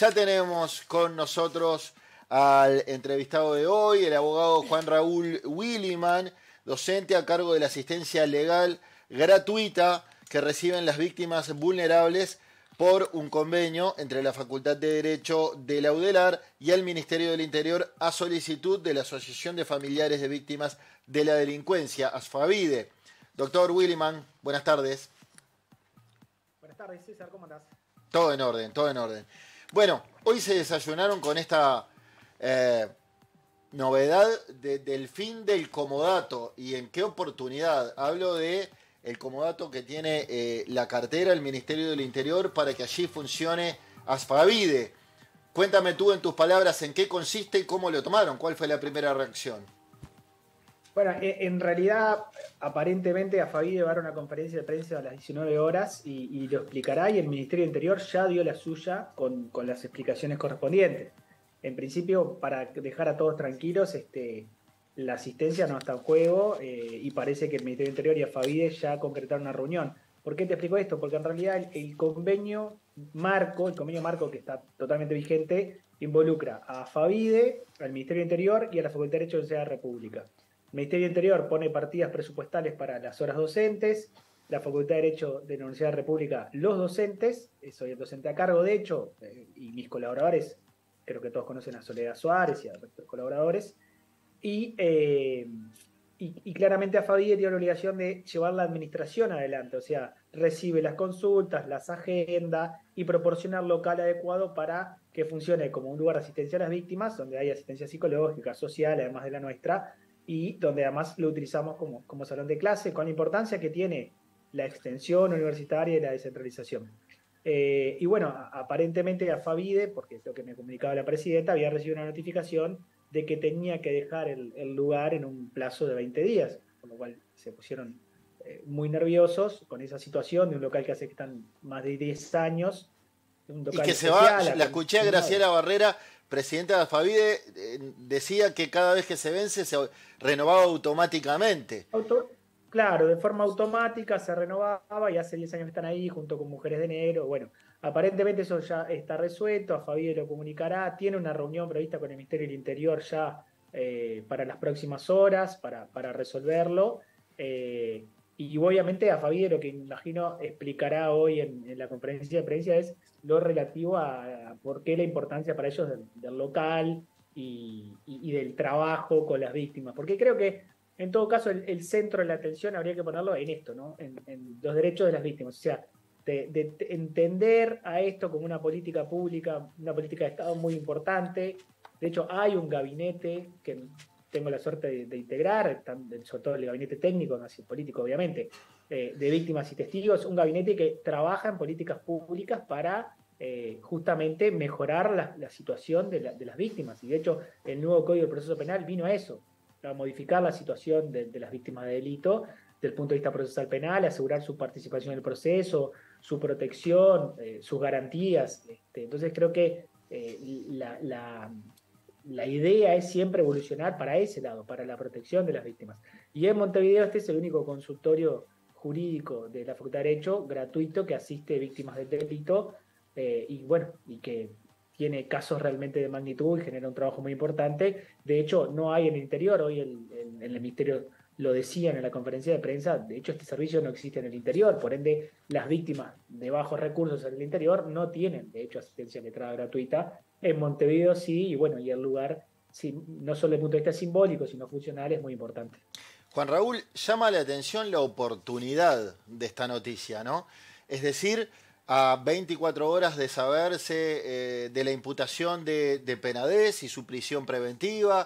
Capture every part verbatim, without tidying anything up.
Ya tenemos con nosotros al entrevistado de hoy, el abogado Juan Raúl Williman, docente a cargo de la asistencia legal gratuita que reciben las víctimas vulnerables por un convenio entre la Facultad de Derecho de la UDELAR y el Ministerio del Interior a solicitud de la Asociación de Familiares de Víctimas de la Delincuencia, ASFAVIDE. Doctor Williman, buenas tardes. Buenas tardes, César, ¿cómo andás? Todo en orden, todo en orden. Bueno, hoy se desayunaron con esta eh, novedad de, del fin del comodato. ¿Y en qué oportunidad? Hablo de el comodato que tiene eh, la cartera, el Ministerio del Interior, para que allí funcione ASFAVIDE. Cuéntame tú en tus palabras en qué consiste y cómo lo tomaron. ¿Cuál fue la primera reacción? Bueno, en realidad, aparentemente, ASFAVIDE va a dar una conferencia de prensa a las diecinueve horas y, y lo explicará, y el Ministerio del Interior ya dio la suya con, con las explicaciones correspondientes. En principio, para dejar a todos tranquilos, este, la asistencia no está en juego eh, y parece que el Ministerio del Interior y ASFAVIDE ya concretaron una reunión. ¿Por qué te explico esto? Porque en realidad el, el convenio marco, el convenio marco que está totalmente vigente, involucra a ASFAVIDE, al Ministerio del Interior y a la Facultad de Derecho de la República. El Ministerio del Interior pone partidas presupuestales para las horas docentes, la Facultad de Derecho de la Universidad de la República los docentes, soy el docente a cargo de hecho, eh, y mis colaboradores, creo que todos conocen a Soledad Suárez y a los colaboradores, y, eh, y, y claramente ASFAVIDE tiene la obligación de llevar la administración adelante, o sea, recibe las consultas, las agendas y proporciona el local adecuado para que funcione como un lugar de asistencia a las víctimas, donde hay asistencia psicológica, social, además de la nuestra, y donde además lo utilizamos como, como salón de clase, con la importancia que tiene la extensión universitaria y la descentralización. Eh, y bueno, aparentemente ASFAVIDE, porque es lo que me comunicaba la presidenta, había recibido una notificación de que tenía que dejar el, el lugar en un plazo de veinte días, con lo cual se pusieron eh, muy nerviosos con esa situación de un local que hace que están más de diez años. Un local Y que se especial, va, la escuché a Graciela Barrera, presidenta de ASFAVIDE, eh, decía que cada vez que se vence se renovaba automáticamente. Auto, claro, de forma automática se renovaba y hace diez años que están ahí junto con Mujeres de Enero. Bueno, aparentemente eso ya está resuelto, ASFAVIDE lo comunicará, tiene una reunión prevista con el Ministerio del Interior ya eh, para las próximas horas, para, para resolverlo. Eh, y obviamente ASFAVIDE lo que imagino explicará hoy en, en la conferencia de prensa es lo relativo a, a por qué la importancia para ellos del, del local y, y, y del trabajo con las víctimas. Porque creo que en todo caso, el, el centro de la atención habría que ponerlo en esto, ¿no? En, en los derechos de las víctimas. O sea, de, de, de entender a esto como una política pública, una política de Estado muy importante. De hecho, hay un gabinete que tengo la suerte de, de integrar, sobre todo el gabinete técnico, no así político, obviamente, eh, de víctimas y testigos, un gabinete que trabaja en políticas públicas para eh, justamente mejorar la, la situación de, la, de las víctimas. Y de hecho, el nuevo Código del Proceso Penal vino a eso, a modificar la situación de, de las víctimas de delito desde el punto de vista procesal penal, asegurar su participación en el proceso, su protección, eh, sus garantías. Este, entonces creo que eh, la, la, la idea es siempre evolucionar para ese lado, para la protección de las víctimas. Y en Montevideo este es el único consultorio jurídico de la Facultad de Derecho gratuito que asiste víctimas de delito eh, y bueno, y que tiene casos realmente de magnitud y genera un trabajo muy importante. De hecho, no hay en el interior, hoy el, el, el Ministerio lo decían en la conferencia de prensa, de hecho este servicio no existe en el interior, por ende las víctimas de bajos recursos en el interior no tienen, de hecho, asistencia letrada gratuita. En Montevideo sí, y bueno, y el lugar, sí, no solo desde el punto de vista simbólico, sino funcional, es muy importante. Juan Raúl, llama la atención la oportunidad de esta noticia, ¿no? Es decir, a veinticuatro horas de saberse eh, de la imputación de, de Penades y su prisión preventiva.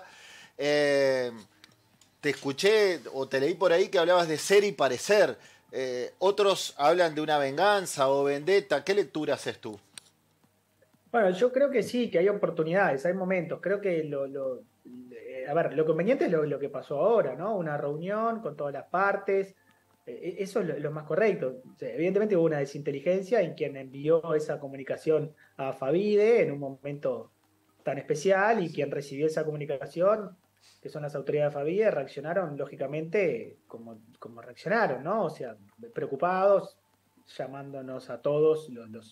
Eh, te escuché o te leí por ahí que hablabas de ser y parecer. Eh, otros hablan de una venganza o vendetta. ¿Qué lectura haces tú? Bueno, yo creo que sí, que hay oportunidades, hay momentos. Creo que lo, lo eh, a ver, lo conveniente es lo, lo que pasó ahora, ¿no? Una reunión con todas las partes. Eh, eso es lo, lo más correcto. O sea, evidentemente hubo una desinteligencia en quien envió esa comunicación a ASFAVIDE en un momento tan especial, y quien recibió esa comunicación, que son las autoridades de ASFAVIDE, reaccionaron lógicamente como, como reaccionaron, ¿no? O sea, preocupados, llamándonos a todos los, los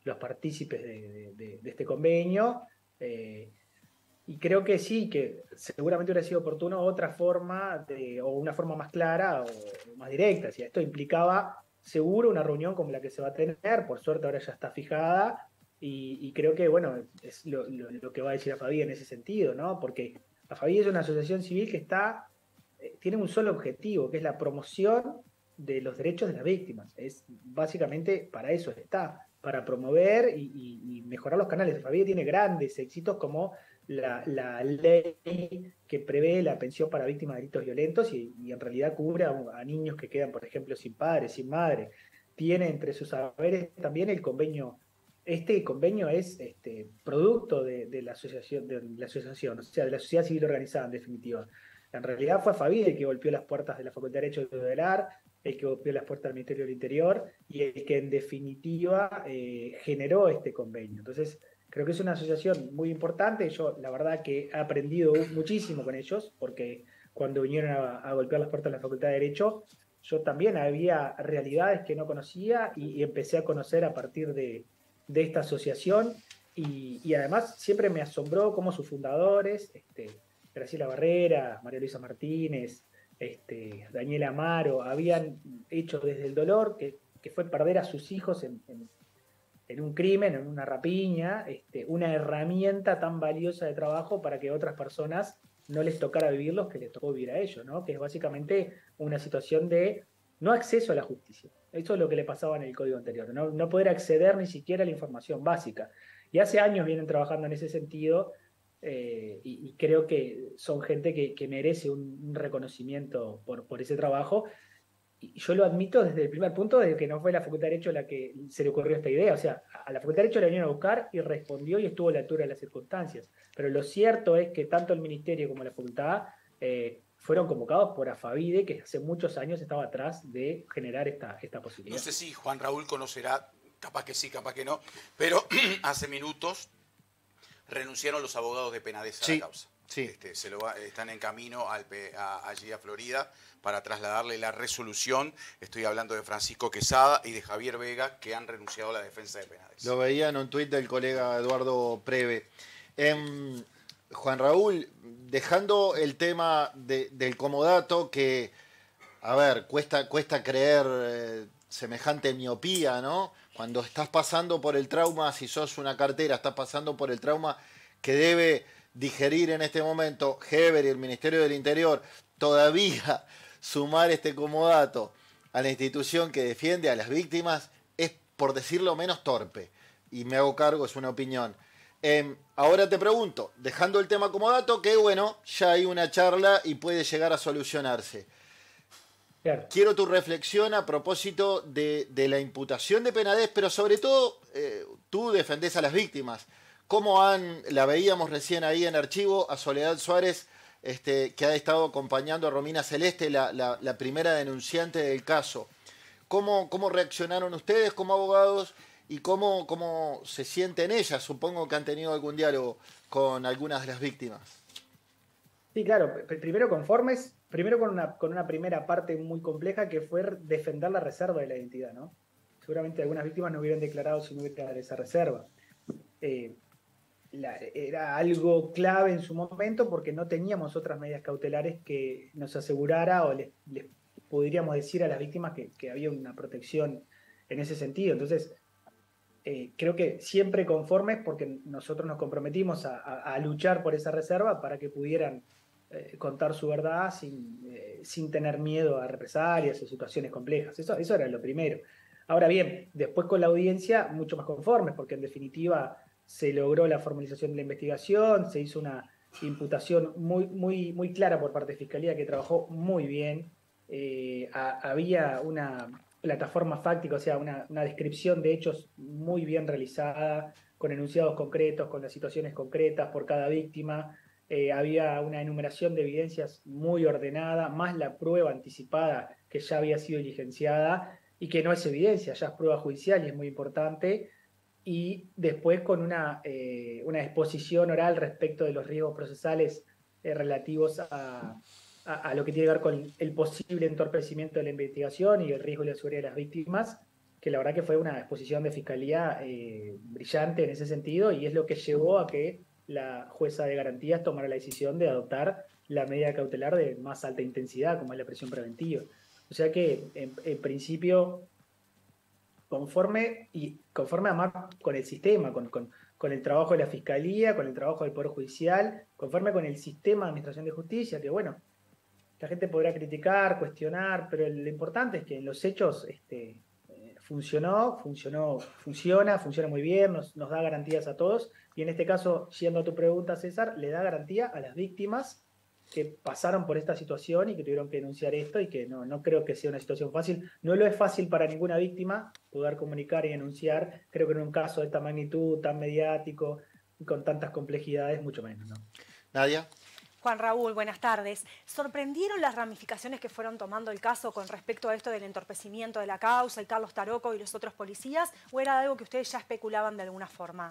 los partícipes de, de, de, de este convenio. Eh, y creo que sí, que seguramente hubiera sido oportuno otra forma, de, o una forma más clara o más directa. Si esto implicaba seguro una reunión como la que se va a tener, por suerte ahora ya está fijada, y, y creo que, bueno, es lo, lo, lo que va a decir AFABI en ese sentido, ¿no? Porque AFABI es una asociación civil que está, eh, tiene un solo objetivo, que es la promoción de los derechos de las víctimas. Es básicamente para eso está, para promover y, y, y mejorar los canales. AFABI tiene grandes éxitos como la, la ley que prevé la pensión para víctimas de delitos violentos y, y en realidad cubre a, a niños que quedan, por ejemplo, sin padres, sin madre. Tiene entre sus saberes también el convenio. Este convenio es este, producto de, de, la asociación, de la asociación, o sea, de la sociedad civil organizada, en definitiva. En realidad fue AFABI el que golpeó las puertas de la Facultad de Derecho de Tutelar, el que golpeó las puertas del Ministerio del Interior y el que en definitiva eh, generó este convenio. Entonces, creo que es una asociación muy importante. Yo, la verdad, que he aprendido muchísimo con ellos, porque cuando vinieron a, a golpear las puertas de la Facultad de Derecho, yo también había realidades que no conocía y, y empecé a conocer a partir de, de esta asociación. Y, y además siempre me asombró cómo sus fundadores, este, Graciela Barrera, María Luisa Martínez, este, Daniela Amaro, habían hecho desde el dolor, que, que fue perder a sus hijos en, en en un crimen, en una rapiña, este, una herramienta tan valiosa de trabajo para que otras personas no les tocara vivir los que les tocó vivir a ellos, ¿no? Que es básicamente una situación de no acceso a la justicia. Eso es lo que le pasaba en el código anterior, no, no poder acceder ni siquiera a la información básica. Y hace años vienen trabajando en ese sentido, eh, y, y creo que son gente que, que merece un, un reconocimiento por, por ese trabajo. Y yo lo admito desde el primer punto, de que no fue la Facultad de Derecho la que se le ocurrió esta idea. O sea, a la Facultad de Derecho la vinieron a buscar y respondió y estuvo a la altura de las circunstancias. Pero lo cierto es que tanto el Ministerio como la Facultad eh, fueron convocados por AFABIDE, que hace muchos años estaba atrás de generar esta, esta posibilidad. No sé si Juan Raúl conocerá, capaz que sí, capaz que no, pero hace minutos renunciaron los abogados de Penades a sí, la causa. Sí. Este, se lo va, están en camino al, a, allí a Florida para trasladarle la resolución. Estoy hablando de Francisco Quesada y de Javier Vega, que han renunciado a la defensa de Penades. Lo veía en un tuit del colega Eduardo Preve. Eh, Juan Raúl, dejando el tema de, del comodato, que, a ver, cuesta, cuesta creer eh, semejante miopía, ¿no? Cuando estás pasando por el trauma, si sos una cartera, estás pasando por el trauma que debe digerir en este momento Heber y el Ministerio del Interior, todavía sumar este comodato a la institución que defiende a las víctimas es, por decirlo menos, torpe. Y me hago cargo, es una opinión. Eh, ahora te pregunto, dejando el tema comodato, que bueno, ya hay una charla y puede llegar a solucionarse. Claro. Quiero tu reflexión a propósito de, de la imputación de Penades, pero sobre todo eh, tú defendés a las víctimas. ¿Cómo han, la veíamos recién ahí en archivo, a Soledad Suárez, este, que ha estado acompañando a Romina Celeste, la, la, la primera denunciante del caso? ¿Cómo, cómo reaccionaron ustedes como abogados y cómo, cómo se sienten ellas? Supongo que han tenido algún diálogo con algunas de las víctimas. Sí, claro. Primero conformes, primero con una, con una primera parte muy compleja que fue defender la reserva de la identidad, ¿no? Seguramente algunas víctimas no hubieran declarado si no hubiera esa reserva. Eh, La, era algo clave en su momento porque no teníamos otras medidas cautelares que nos asegurara o les, les podríamos decir a las víctimas que, que había una protección en ese sentido. Entonces, eh, creo que siempre conformes porque nosotros nos comprometimos a, a, a luchar por esa reserva para que pudieran eh, contar su verdad sin, eh, sin tener miedo a represalias o situaciones complejas. Eso, eso era lo primero. Ahora bien, después con la audiencia, mucho más conformes porque en definitiva se logró la formalización de la investigación, se hizo una imputación muy, muy, muy clara por parte de Fiscalía que trabajó muy bien. Eh, a, había una plataforma fáctica, o sea, una, una descripción de hechos muy bien realizada, con enunciados concretos, con las situaciones concretas por cada víctima. Eh, había una enumeración de evidencias muy ordenada, más la prueba anticipada que ya había sido diligenciada y que no es evidencia, ya es prueba judicial y es muy importante. Y después con una, eh, una exposición oral respecto de los riesgos procesales eh, relativos a, a, a lo que tiene que ver con el posible entorpecimiento de la investigación y el riesgo de la seguridad de las víctimas, que la verdad que fue una exposición de fiscalía eh, brillante en ese sentido y es lo que llevó a que la jueza de garantías tomara la decisión de adoptar la medida cautelar de más alta intensidad, como es la prisión preventiva. O sea que, en, en principio, conforme y conforme además con el sistema, con, con, con el trabajo de la Fiscalía, con el trabajo del Poder Judicial, conforme con el sistema de administración de justicia, que bueno, la gente podrá criticar, cuestionar, pero lo importante es que en los hechos este, eh, funcionó, funcionó, funciona, funciona muy bien, nos, nos da garantías a todos, y en este caso, yendo a tu pregunta, César, le da garantía a las víctimas que pasaron por esta situación y que tuvieron que denunciar esto y que no, no creo que sea una situación fácil. No lo es fácil para ninguna víctima poder comunicar y denunciar. Creo que en un caso de esta magnitud, tan mediático y con tantas complejidades, mucho menos, ¿no? Nadia. Juan Raúl, buenas tardes. ¿Sorprendieron las ramificaciones que fueron tomando el caso con respecto a esto del entorpecimiento de la causa, el Carlos Taroco y los otros policías, o era algo que ustedes ya especulaban de alguna forma?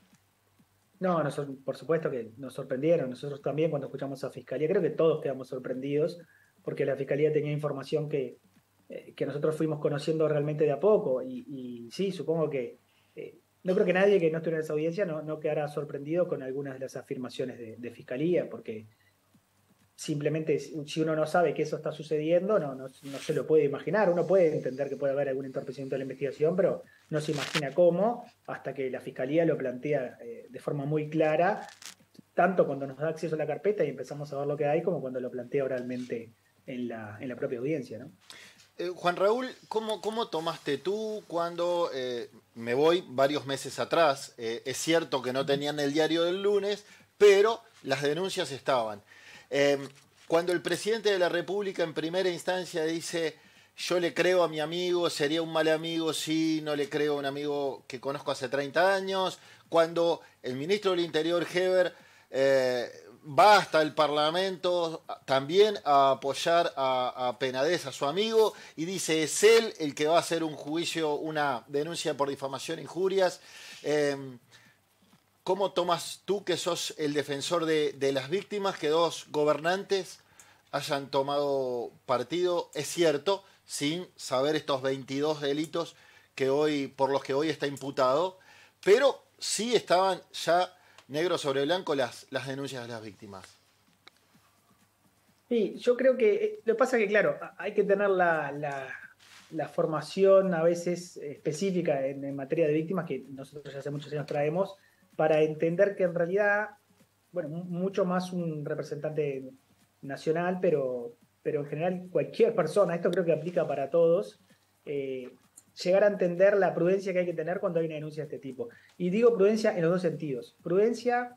No, nos, por supuesto que nos sorprendieron. Nosotros también cuando escuchamos a Fiscalía, creo que todos quedamos sorprendidos porque la Fiscalía tenía información que, eh, que nosotros fuimos conociendo realmente de a poco. Y, y sí, supongo que eh, no creo que nadie que no estuviera en esa audiencia no, no quedara sorprendido con algunas de las afirmaciones de, de Fiscalía, porque simplemente si uno no sabe que eso está sucediendo, no, no, no se lo puede imaginar. Uno puede entender que puede haber algún entorpecimiento de la investigación, pero no se imagina cómo, hasta que la Fiscalía lo plantea eh, de forma muy clara, tanto cuando nos da acceso a la carpeta y empezamos a ver lo que hay, como cuando lo plantea oralmente en la, en la propia audiencia, ¿no? Eh, Juan Raúl, ¿cómo, cómo tomaste tú cuando eh, me voy varios meses atrás? Eh, es cierto que no tenían el diario del lunes, pero las denuncias estaban. Eh, cuando el presidente de la República en primera instancia dice yo le creo a mi amigo, sería un mal amigo si no le creo a un amigo que conozco hace treinta años, cuando el ministro del Interior, Heber, eh, va hasta el Parlamento también a apoyar a, a Penades, a su amigo, y dice es él el que va a hacer un juicio, una denuncia por difamación e injurias. Eh, ¿Cómo tomas tú, que sos el defensor de, de las víctimas, que dos gobernantes hayan tomado partido, es cierto, sin saber estos veintidós delitos que hoy, por los que hoy está imputado, pero sí estaban ya negro sobre blanco las, las denuncias de las víctimas? Sí, yo creo que lo que pasa es que, claro, hay que tener la, la, la formación a veces específica en, en materia de víctimas, que nosotros ya hace muchos años traemos, para entender que en realidad, bueno, mucho más un representante nacional, pero, pero en general cualquier persona, esto creo que aplica para todos, eh, llegar a entender la prudencia que hay que tener cuando hay una denuncia de este tipo. Y digo prudencia en los dos sentidos. Prudencia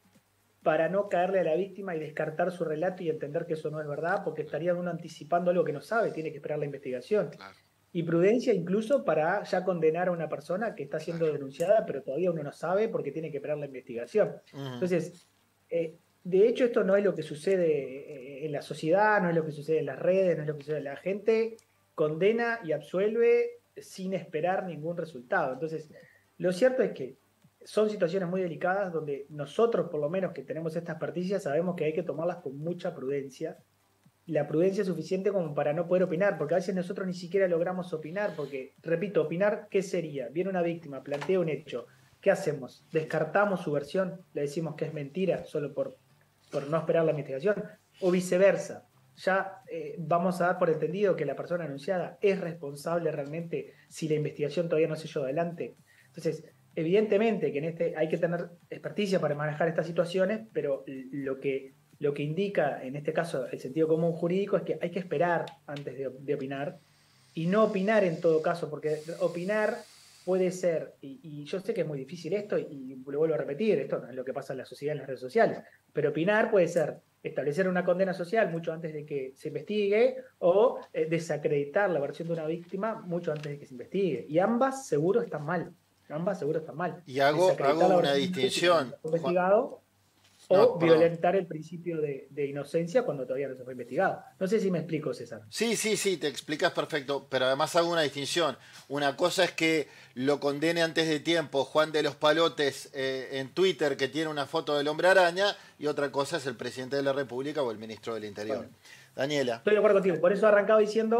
para no caerle a la víctima y descartar su relato y entender que eso no es verdad, porque estaría uno anticipando algo que no sabe, tiene que esperar la investigación. Claro. Y prudencia incluso para ya condenar a una persona que está siendo denunciada, pero todavía uno no sabe porque tiene que esperar la investigación. Uh-huh. Entonces, eh, de hecho, esto no es lo que sucede en la sociedad, no es lo que sucede en las redes, no es lo que sucede. La gente condena y absuelve sin esperar ningún resultado. Entonces, lo cierto es que son situaciones muy delicadas donde nosotros, por lo menos que tenemos esta experticia, sabemos que hay que tomarlas con mucha prudencia. La prudencia suficiente como para no poder opinar, porque a veces nosotros ni siquiera logramos opinar, porque, repito, opinar, ¿qué sería? Viene una víctima, plantea un hecho, ¿qué hacemos? ¿Descartamos su versión? ¿Le decimos que es mentira solo por, por no esperar la investigación? ¿O viceversa? Ya eh, vamos a dar por entendido que la persona anunciada es responsable realmente si la investigación todavía no se llevó adelante. Entonces, evidentemente que en este hay que tener experticia para manejar estas situaciones, pero lo que... Lo que indica, en este caso, el sentido común jurídico es que hay que esperar antes de, de opinar y no opinar en todo caso, porque opinar puede ser, y, y yo sé que es muy difícil esto, y, y lo vuelvo a repetir, esto no es lo que pasa en la sociedad, en las redes sociales, pero opinar puede ser establecer una condena social mucho antes de que se investigue o eh, desacreditar la versión de una víctima mucho antes de que se investigue. Y ambas seguro están mal, ambas seguro están mal. Y hago, hago una distinción. Investigado, o no, violentar el principio de, de inocencia cuando todavía no se fue investigado. No sé si me explico, César. Sí, sí, sí, te explicas perfecto, pero además hago una distinción. Una cosa es que lo condene antes de tiempo Juan de los Palotes eh, en Twitter, que tiene una foto del hombre araña, y otra cosa es el presidente de la República o el ministro del Interior. Bueno, Daniela. Estoy de acuerdo contigo, por eso arrancaba diciendo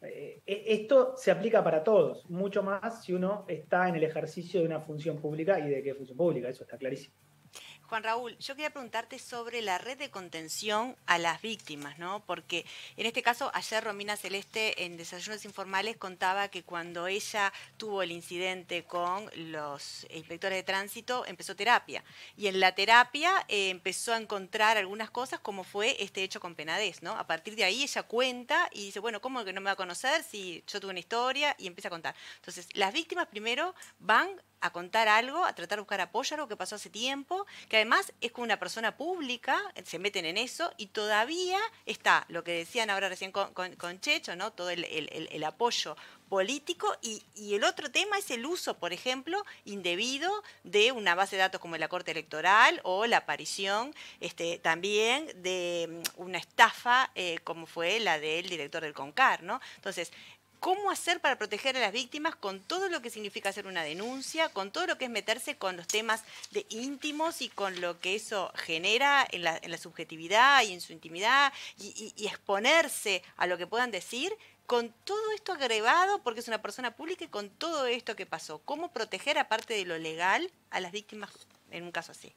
Eh, esto se aplica para todos, mucho más si uno está en el ejercicio de una función pública y de qué función pública, eso está clarísimo. Juan Raúl, yo quería preguntarte sobre la red de contención a las víctimas, ¿no? Porque en este caso, ayer Romina Celeste en Desayunos Informales contaba que cuando ella tuvo el incidente con los inspectores de tránsito, empezó terapia. Y en la terapia eh, empezó a encontrar algunas cosas, como fue este hecho con Penades, ¿no? A partir de ahí ella cuenta y dice, bueno, ¿cómo que no me va a conocer si yo tuve una historia? Y empieza a contar. Entonces, las víctimas primero van a contar algo, a tratar de buscar apoyo, algo que pasó hace tiempo, que además es con una persona pública, se meten en eso, y todavía está lo que decían ahora recién con, con, con Checho, ¿no? Todo el, el, el apoyo político, y, y el otro tema es el uso, por ejemplo, indebido de una base de datos como la Corte Electoral, o la aparición este, también de una estafa eh, como fue la del director del CONCAR, ¿no? Entonces, ¿cómo hacer para proteger a las víctimas con todo lo que significa hacer una denuncia, con todo lo que es meterse con los temas de íntimos y con lo que eso genera en la, en la subjetividad y en su intimidad y, y, y exponerse a lo que puedan decir, con todo esto agregado, porque es una persona pública y con todo esto que pasó? ¿Cómo proteger, aparte de lo legal, a las víctimas en un caso así?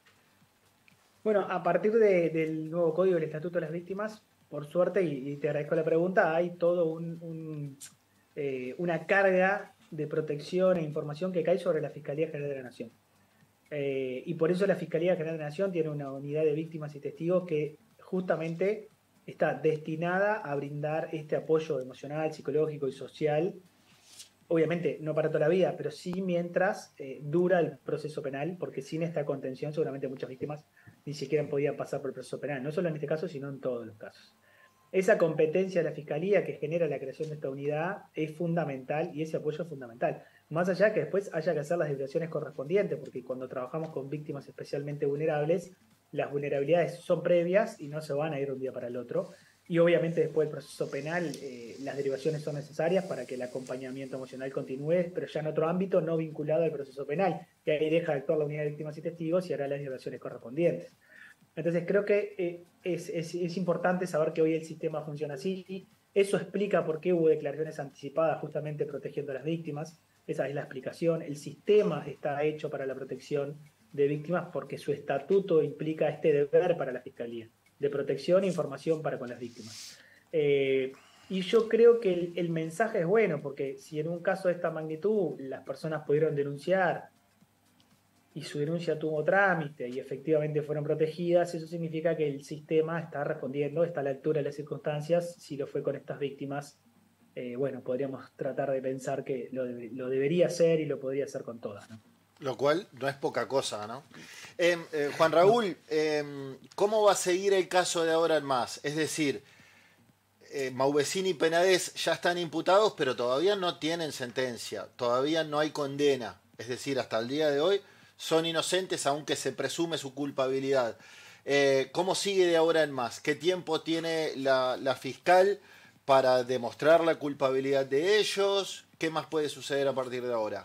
Bueno, a partir de, del nuevo código del Estatuto de las Víctimas, por suerte, y, y te agradezco la pregunta, hay todo un... un Eh, una carga de protección e información que cae sobre la Fiscalía General de la Nación. Eh, y por eso la Fiscalía General de la Nación tiene una unidad de víctimas y testigos que justamente está destinada a brindar este apoyo emocional, psicológico y social, obviamente no para toda la vida, pero sí mientras eh, dura el proceso penal, porque sin esta contención seguramente muchas víctimas ni siquiera podían pasar por el proceso penal, no solo en este caso, sino en todos los casos. Esa competencia de la Fiscalía que genera la creación de esta unidad es fundamental y ese apoyo es fundamental. Más allá que después haya que hacer las depuraciones correspondientes, porque cuando trabajamos con víctimas especialmente vulnerables, las vulnerabilidades son previas y no se van a ir de un día para el otro. Y obviamente después del proceso penal, eh, las derivaciones son necesarias para que el acompañamiento emocional continúe, pero ya en otro ámbito no vinculado al proceso penal, que ahí deja de actuar la unidad de víctimas y testigos y hará las derivaciones correspondientes. Entonces creo que eh, es, es, es importante saber que hoy el sistema funciona así. Eso explica por qué hubo declaraciones anticipadas justamente protegiendo a las víctimas. Esa es la explicación. El sistema está hecho para la protección de víctimas porque su estatuto implica este deber para la Fiscalía, de protección e información para con las víctimas. Eh, y yo creo que el, el mensaje es bueno, porque si en un caso de esta magnitud las personas pudieron denunciar y su denuncia tuvo trámite y efectivamente fueron protegidas, eso significa que el sistema está respondiendo, está a la altura de las circunstancias. Si lo fue con estas víctimas, eh, bueno, podríamos tratar de pensar que lo, de, lo debería hacer y lo podría hacer con todas, ¿no? Lo cual no es poca cosa, ¿no? Eh, eh, Juan Raúl, eh, ¿cómo va a seguir el caso de ahora en más? Es decir, eh, Mauvecini y Penades ya están imputados, pero todavía no tienen sentencia, todavía no hay condena. Es decir, hasta el día de hoy son inocentes aunque se presume su culpabilidad. Eh, ¿Cómo sigue de ahora en más? ¿Qué tiempo tiene la, la fiscal para demostrar la culpabilidad de ellos? ¿Qué más puede suceder a partir de ahora?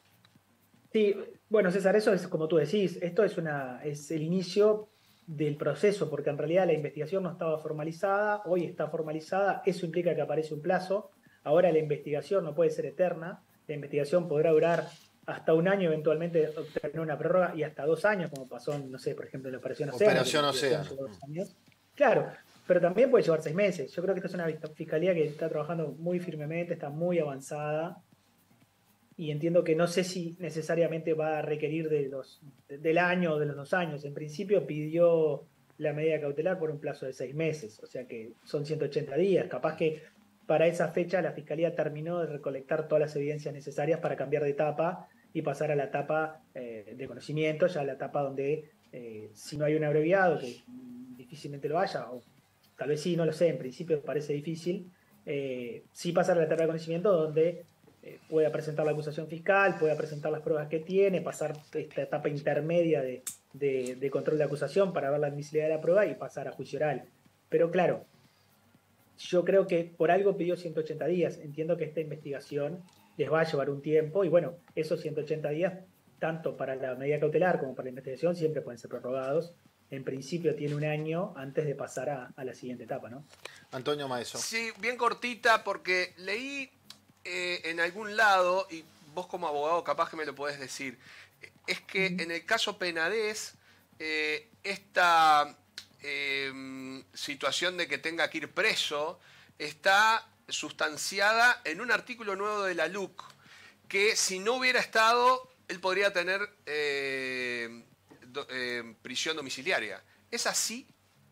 Sí, bueno, César, eso es como tú decís, esto es, una, es el inicio del proceso, porque en realidad la investigación no estaba formalizada, hoy está formalizada, eso implica que aparece un plazo. Ahora la investigación no puede ser eterna, la investigación podrá durar hasta un año, eventualmente obtener una prórroga, y hasta dos años, como pasó, no sé, por ejemplo, en la Operación Océano. Operación Océano. Claro, pero también puede llevar seis meses. Yo creo que esta es una fiscalía que está trabajando muy firmemente, está muy avanzada, y entiendo que no sé si necesariamente va a requerir de los, de, del año o de los dos años. En principio pidió la medida cautelar por un plazo de seis meses, o sea que son ciento ochenta días. Capaz que para esa fecha la Fiscalía terminó de recolectar todas las evidencias necesarias para cambiar de etapa y pasar a la etapa eh, de conocimiento, ya la etapa donde eh, si no hay un abreviado, que difícilmente lo haya, o tal vez sí, no lo sé, en principio parece difícil, eh, sí pasar a la etapa de conocimiento donde eh, pueda presentar la acusación fiscal, pueda presentar las pruebas que tiene, pasar esta etapa intermedia de, de, de control de acusación para ver la admisibilidad de la prueba y pasar a juicio oral. Pero claro, yo creo que por algo pidió ciento ochenta días. Entiendo que esta investigación les va a llevar un tiempo y bueno, esos ciento ochenta días, tanto para la medida cautelar como para la investigación, siempre pueden ser prorrogados. en principio tiene un año antes de pasar a, a la siguiente etapa, ¿no? Antonio Maeso. Sí, bien cortita, porque leí eh, en algún lado, y vos como abogado capaz que me lo podés decir, es que uh-huh. en el caso Penades, eh, esta eh, situación de que tenga que ir preso está sustanciada en un artículo nuevo de la L U C, que si no hubiera estado, él podría tener eh, do, eh, prisión domiciliaria. ¿Es así?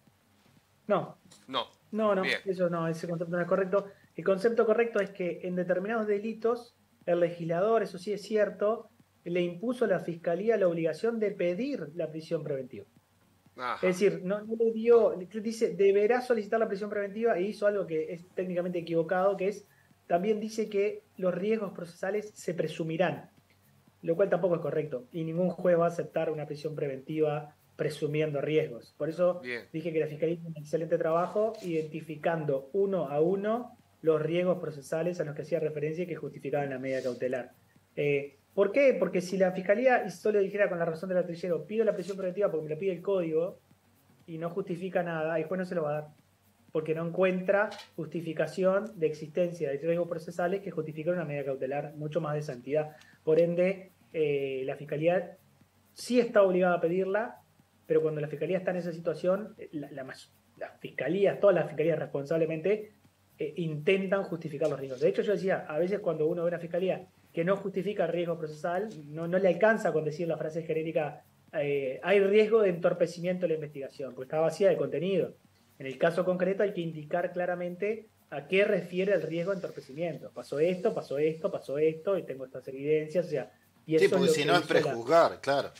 No. No. No, no, Bien. Eso no, ese concepto no es correcto. El concepto correcto es que en determinados delitos, el legislador, eso sí es cierto, le impuso a la Fiscalía la obligación de pedir la prisión preventiva. Ajá. Es decir, no, no le dio, dice, deberá solicitar la prisión preventiva e hizo algo que es técnicamente equivocado, que es, también dice que los riesgos procesales se presumirán, lo cual tampoco es correcto, y ningún juez va a aceptar una prisión preventiva presumiendo riesgos. Por eso Bien. dije que la Fiscalía hizo un excelente trabajo identificando uno a uno los riesgos procesales a los que hacía referencia y que justificaban la medida cautelar. Eh, ¿Por qué? Porque si la Fiscalía solo dijera con la razón del artillero, pido la prisión preventiva porque me la pide el código y no justifica nada, el juez no se lo va a dar, porque no encuentra justificación de existencia de riesgos procesales que justifican una medida cautelar mucho más de santidad. Por ende, eh, la Fiscalía sí está obligada a pedirla, pero cuando la Fiscalía está en esa situación, la, la, las fiscalías, todas las fiscalías responsablemente, eh, intentan justificar los riesgos. De hecho, yo decía, a veces cuando uno ve una Fiscalía que no justifica el riesgo procesal, no, no le alcanza con decir la frase genérica, eh, hay riesgo de entorpecimiento de la investigación, porque está vacía de contenido. En el caso concreto hay que indicar claramente a qué refiere el riesgo de entorpecimiento. Pasó esto, pasó esto, pasó esto, y tengo estas evidencias, o sea... Y eso sí, porque es si no es prejuzgar, la... claro.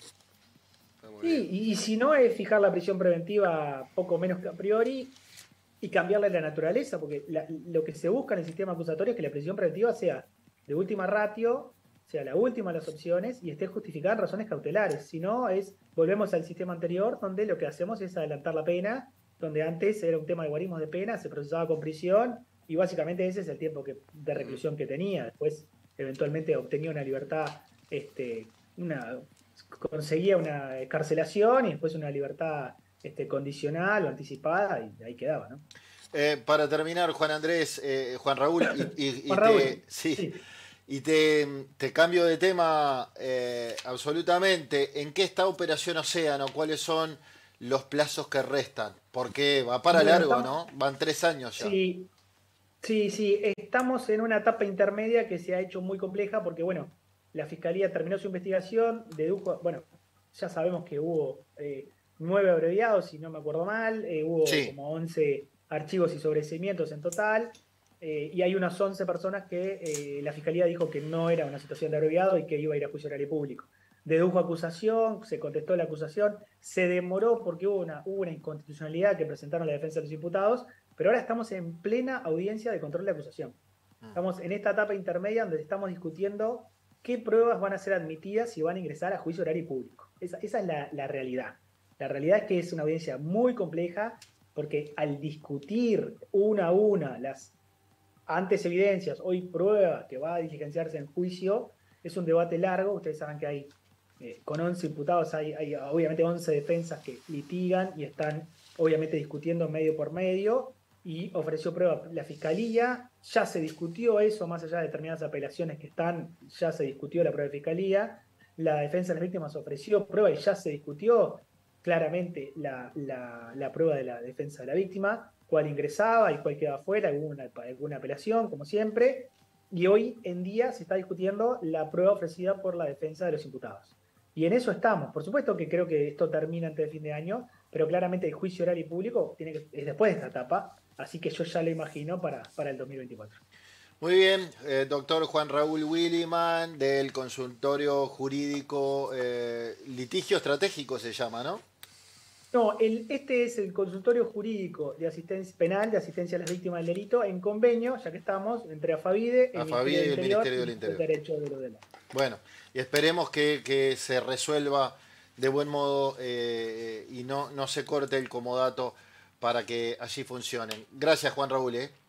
Sí, y, y si no es fijar la prisión preventiva poco menos que a priori y cambiarle la naturaleza, porque la, lo que se busca en el sistema acusatorio es que la prisión preventiva sea de última ratio, sea la última de las opciones y esté justificada en razones cautelares. Si no, es volvemos al sistema anterior, donde lo que hacemos es adelantar la pena, donde antes era un tema de guarismo de pena, se procesaba con prisión y básicamente ese es el tiempo que, de reclusión que tenía. Después, eventualmente, obtenía una libertad, este, una, conseguía una carcelación y después una libertad este, condicional o anticipada y ahí quedaba, ¿no? Eh, para terminar, Juan Andrés, eh, Juan Raúl, y, y, Juan y Raúl, te, sí, sí. y te, te cambio de tema eh, absolutamente. ¿En qué está Operación Océano? ¿Cuáles son los plazos que restan? Porque va para bueno, largo, estamos, ¿no? Van tres años ya. Sí, sí, sí. Estamos en una etapa intermedia que se ha hecho muy compleja porque, bueno, la Fiscalía terminó su investigación, dedujo, bueno, ya sabemos que hubo eh, nueve abreviados, si no me acuerdo mal, eh, hubo sí. como once archivos y sobreseimientos en total, eh, y hay unas once personas que eh, la Fiscalía dijo que no era una situación de abreviado y que iba a ir a juicio oral y público. Dedujo acusación, se contestó la acusación, se demoró porque hubo una, hubo una inconstitucionalidad que presentaron la defensa de los imputados, pero ahora estamos en plena audiencia de control de acusación. Estamos en esta etapa intermedia donde estamos discutiendo qué pruebas van a ser admitidas y van a ingresar a juicio oral y público. Esa, esa es la, la realidad. La realidad es que es una audiencia muy compleja porque al discutir una a una las antes evidencias, hoy pruebas que va a diligenciarse en juicio, es un debate largo. Ustedes saben que hay, eh, con once imputados, hay, hay obviamente once defensas que litigan y están obviamente discutiendo medio por medio, y ofreció prueba la Fiscalía, ya se discutió eso, más allá de determinadas apelaciones que están, ya se discutió la prueba de Fiscalía, la defensa de las víctimas ofreció prueba y ya se discutió claramente la, la, la prueba de la defensa de la víctima, cuál ingresaba y cuál quedaba fuera, alguna, alguna apelación, como siempre, y hoy en día se está discutiendo la prueba ofrecida por la defensa de los imputados. Y en eso estamos. Por supuesto que creo que esto termina antes del fin de año, pero claramente el juicio oral y público tiene que, es después de esta etapa, así que yo ya lo imagino para, para el dos mil veinticuatro. Muy bien, eh, doctor Juan Raúl Williman, del consultorio jurídico eh, Litigio Estratégico se llama, ¿no? No, el, este es el consultorio jurídico de asistencia penal, de asistencia a las víctimas del delito, en convenio, ya que estamos, entre AFAVIDE, el AFAVIDE y el Ministerio del Interior. El derecho de lo de la... Bueno, y esperemos que, que se resuelva de buen modo eh, y no, no se corte el comodato para que allí funcionen. Gracias, Juan Raúl. ¿eh?